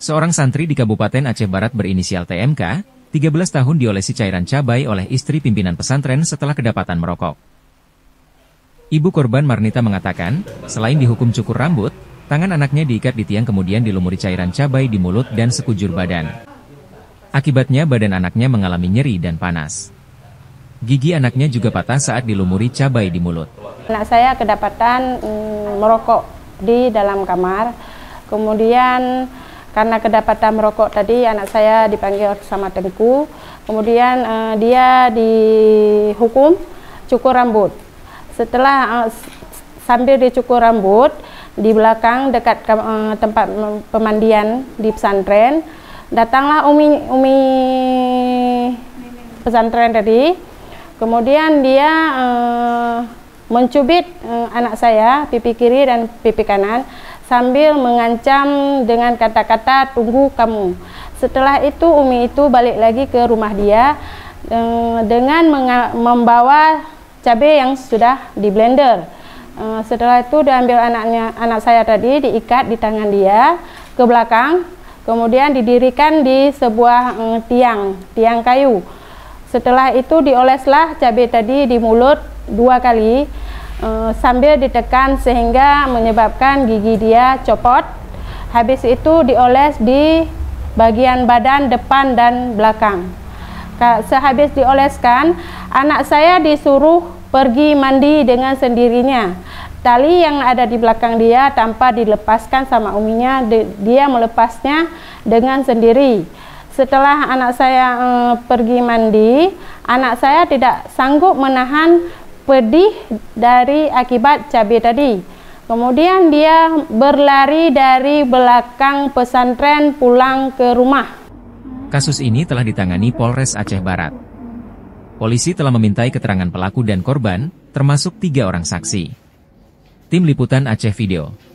Seorang santri di Kabupaten Aceh Barat berinisial TMK, 13 tahun diolesi cairan cabai oleh istri pimpinan pesantren setelah kedapatan merokok. Ibu korban Marnita mengatakan, selain dihukum cukur rambut, tangan anaknya diikat di tiang kemudian dilumuri cairan cabai di mulut dan sekujur badan. Akibatnya badan anaknya mengalami nyeri dan panas. Gigi anaknya juga patah saat dilumuri cabai di mulut. Anak saya kedapatan merokok di dalam kamar, kemudian karena kedapatan merokok tadi, anak saya dipanggil sama Tengku. Kemudian dia dihukum cukur rambut. Setelah sambil dicukur rambut, di belakang dekat tempat pemandian di pesantren, datanglah umi pesantren tadi. Kemudian dia mencubit anak saya, pipi kiri dan pipi kanan, sambil mengancam dengan kata-kata "tunggu kamu". Setelah itu umi itu balik lagi ke rumah dia dengan membawa cabai yang sudah di blender. Setelah itu diambil anak saya tadi, diikat di tangan dia ke belakang, kemudian didirikan di sebuah tiang kayu. Setelah itu dioleslah cabai tadi di mulut 2 kali. Sambil ditekan sehingga menyebabkan gigi dia copot. Habis itu dioles di bagian badan depan dan belakang. Sehabis dioleskan, anak saya disuruh pergi mandi dengan sendirinya. Tali yang ada di belakang dia tanpa dilepaskan sama uminya, dia melepasnya dengan sendiri. Setelah anak saya pergi mandi, anak saya tidak sanggup menahan pedih dari akibat cabai tadi. Kemudian dia berlari dari belakang pesantren pulang ke rumah. Kasus ini telah ditangani Polres Aceh Barat. Polisi telah memintai keterangan pelaku dan korban, termasuk 3 orang saksi. Tim Liputan Aceh Video.